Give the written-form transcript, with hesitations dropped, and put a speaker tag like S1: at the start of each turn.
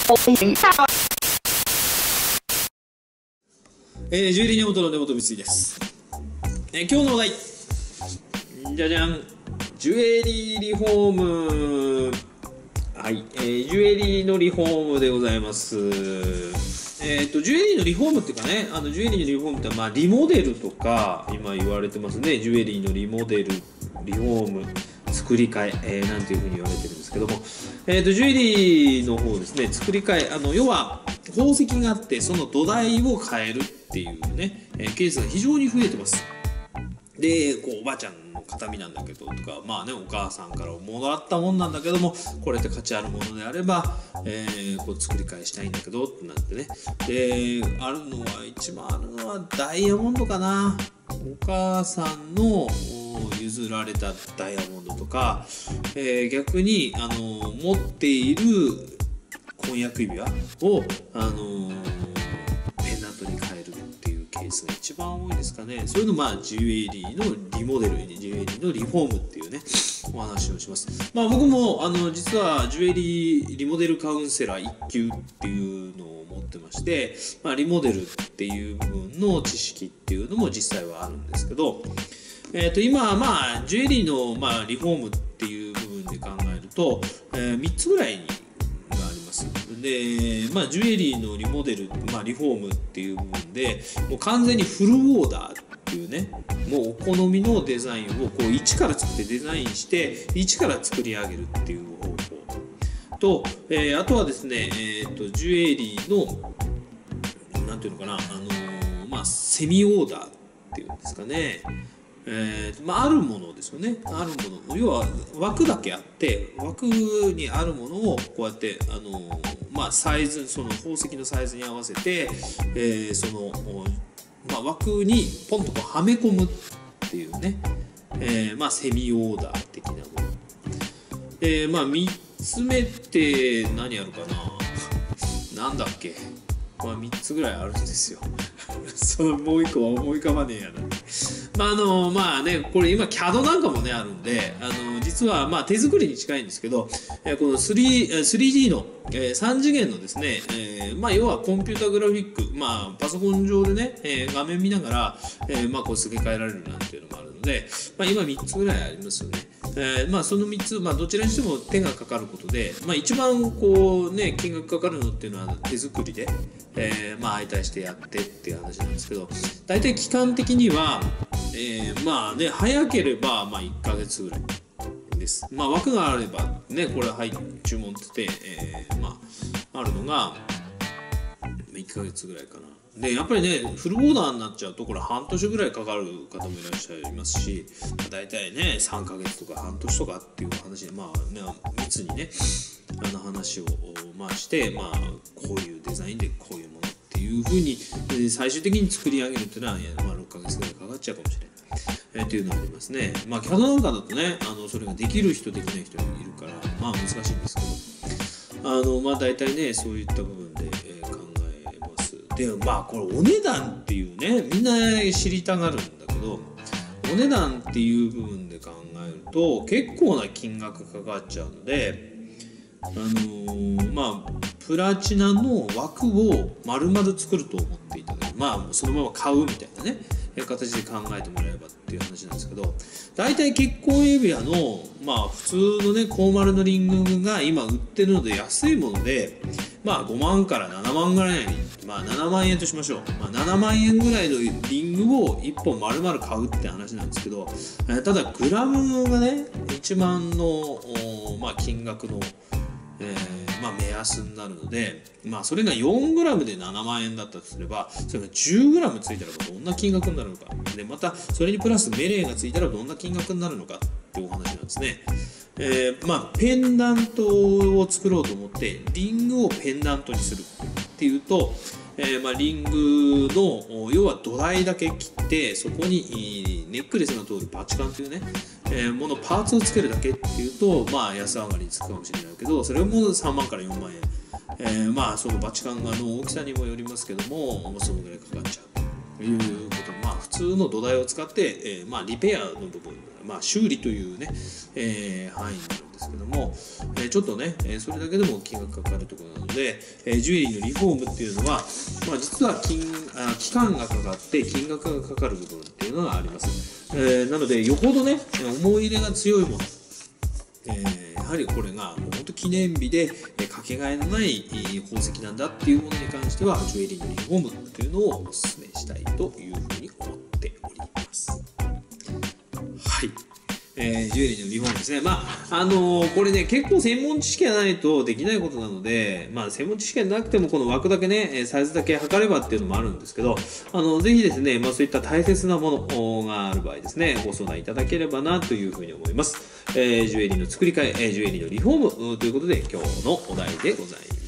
S1: ジュエリー根本の根本光です。今日のお題、じゃじゃん、ジュエリーリフォーム。はい、ジュエリーのリフォームでございます。ジュエリーのリフォームっていうかね、ジュエリーのリフォームってリモデルとか今言われてますね。ジュエリーのリモデル、リフォーム、作り替え、なんていうふうに言われてるんですけども、ジュエリーの方ですね、作り替え、要は宝石があってその土台を変えるっていうね、ケースが非常に増えてます。で、おばあちゃんの形見なんだけどとか、お母さんからもらったもんなんだけども、これって価値あるものであれば、作り替えしたいんだけどってなってね。で、一番あるのはダイヤモンドかな。お母さんの譲られたダイヤモンドとか、逆に持っている婚約指輪をペンダントに変えるっていうケースが一番多いですかね。そういうのジュエリーのリモデル、ジュエリーのリフォームっていうねお話をします。僕も実はジュエリーリモデルカウンセラー1級っていうのを持ってまして、リモデルっていう部分の知識っていうのも実際はあるんですけど、今ジュエリーのリフォームっていう部分で考えると、3つぐらいにで、ジュエリーのリモデル、リフォームっていう部分でもう完全にフルオーダーっていうね、もうお好みのデザインを一から作ってデザインして一から作り上げるっていう方法と、あとはですね、ジュエリーのなんていうのかな、セミオーダーっていうんですかね。あるものですよね。あるもの、要は枠だけあって枠にあるものをこうやってサイズ、その宝石のサイズに合わせて、枠にポンとこうはめ込むっていうね、セミオーダー的なもの。3つ目って何やるかな。なんだっけ。3つぐらいあるんですよ。そのもう1個は思い浮かばねえやな。これ今 CAD なんかもねあるんで、実は手作りに近いんですけど、この 3D の、3次元のですね、要はコンピュータグラフィック、パソコン上でね、画面見ながら、こう付け替えられるなんていうのもあるので、今3つぐらいありますよね。その3つ、どちらにしても手がかかることで、一番こうね金額かかるのっていうのは手作りで、相対してやってっていう話なんですけど、大体期間的には、早ければ1ヶ月ぐらいです。枠があればね、これ注文ってて、あるのが1ヶ月ぐらいかな。でやっぱりねフルオーダーになっちゃうとこれ半年ぐらいかかる方もいらっしゃいますし、大体ね3ヶ月とか半年とかっていう話で密にね話をしてこういうデザインでこういうものっていうふうに最終的に作り上げるっていうのは6ヶ月ぐらいかかっちゃうかもしれない、っていうのがありますね。CAD なんかだとねそれができる人できない人がいるから難しいんですけど、大体ねそういった部分で、考えます。でこれお値段っていうねみんな知りたがるんだけど、お値段っていう部分で考えると結構な金額かかっちゃうので、プラチナの枠を丸々作ると思っていただいて、そのまま買うみたいなね形で考えてもらえればっていう話なんですけど、大体結婚指輪の普通のね高丸のリングが今売ってるので安いもので5万から7万ぐらいに、7万円としましょう。7万円ぐらいのリングを1本丸々買うって話なんですけど、ただグラムがね一番の、金額の、目安になるので、それが 4g で7万円だったとすれば、それが 10g ついたらどんな金額になるのかで、またそれにプラスメレーがついたらどんな金額になるのかっていうお話なんですね。ペンダントを作ろうと思ってリングをペンダントにするっていうと、リングの要は土台だけ切ってそこにネックレスが通るバチカンというね、ものパーツをつけるだけっていうと安上がりにつくかもしれないけど、それも3万から4万円、そのバチカンの大きさにもよりますけどもそのぐらいかかっちゃうということ。普通の土台を使って、リペアの部分、修理というね、範囲になるんですですけども、ちょっとね、それだけでも金額かかるところなので、ジュエリーのリフォームっていうのは、実は期間がかかって金額がかかる部分っていうのがあります。なのでよほどね思い入れが強いもの、やはりこれがもう本当記念日でかけがえのない宝石なんだっていうものに関してはジュエリーのリフォームっていうのをお勧めしたいというふうに思っております。はい、ジュエリーのリフォームですね。これね結構専門知識がないとできないことなので、専門知識がなくてもこの枠だけねサイズだけ測ればっていうのもあるんですけど、ぜひですね、そういった大切なものがある場合ですねご相談いただければなというふうに思います。ジュエリーの作り替え、ジュエリーのリフォームということで今日のお題でございます。